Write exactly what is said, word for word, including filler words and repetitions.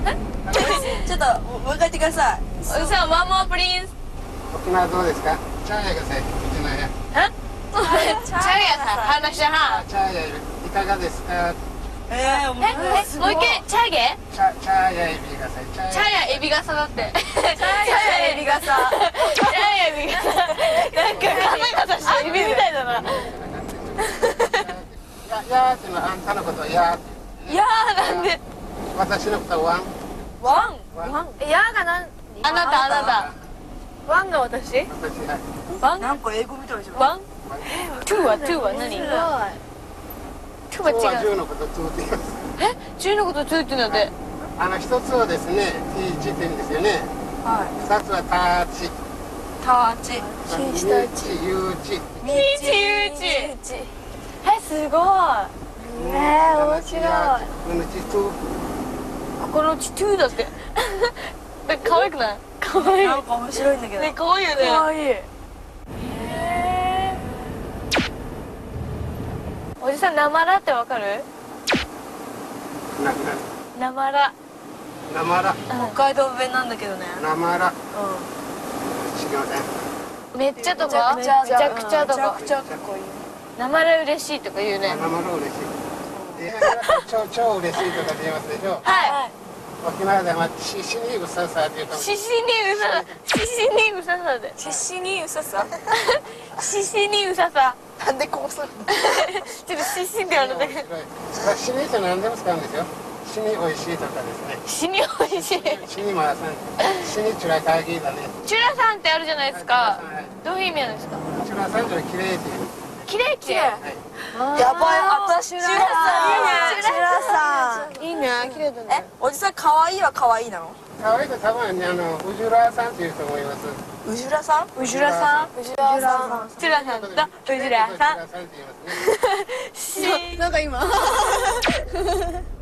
ちょっともう一回言ってください。 おじさん、ワンモアプリンス。 沖縄どうですか？チャーヤがさ、うちのや。 チャーヤさん、話しはん。 チャーヤいかがですか？ えー、もうえ、もう一回、チャーゲチャチャーヤエビがさ、 チャーヤエビ傘だって。チャーヤエビ傘。 チャーヤエビ傘。なんかカサカサしたエビみたいだな。 ややーっていうのはあんたのことをやーって。 いやー、なんで。 私のことはワン。 ワンワン。 え、やーがなん、あなた、あなた。ワンが私私はい。 ワンなんか英語みたいじゃん。 ワントゥーは、トゥーは何トゥーは今日は違う。 じゅうのことをトゥーって言います。 え、じゅうのことトゥーって言うんだって。 あの一つをですね、ティーチって言うんですよね。 は二つはターチ。 い。ターチ。 ミーチ、ユーチ。 ミーチユーチ。え、すごい。えー、面白い。 このチトゥー。 ここのチトゥーだって。なんか可愛くない？可愛い。 なんか面白いんだけど。 ね、可愛いよね。 可愛い。 へー。おじさん、なまらってわかる？ な、な、 なまら。 なまら。 北海道弁なんだけどね。 なまら。 う違うね。 めっちゃとん。 かめちゃくちゃとめちゃかく。ちゃかっこいい。 なまら嬉しいとか言うね。 なまら嬉しい。で超超嬉しいとかって言いますでしょ。 はい。 沖縄ではししにうささって言うと。 ししにうささ。ししにうささで。 必死にうささ。 ししにうささ。 なんでこうするの？ ちょっとししって言われたけど。 まあしにって何でも使うんですよ。しに美味しいとかですね。 しに美味しい。 しにまあさん。しにチュラカギだね。 チュラさんってあるじゃないですかはい。 どういう意味なんですか？ チュラさんとは綺麗っていう。 綺麗って。 はい。 やばい、私チュラさんいいね。チュラさん。 いいね、綺麗だえね。、 おじさん可愛いは可愛いなの？ 可愛いと多分ねあのウジュラさんっていうと思います。 うじゅらさん？ うじゅらさん。 うじゅらさん。 チュラさんとうじゅらさん。 ウジュラさんって言いますね。 し。 なんか今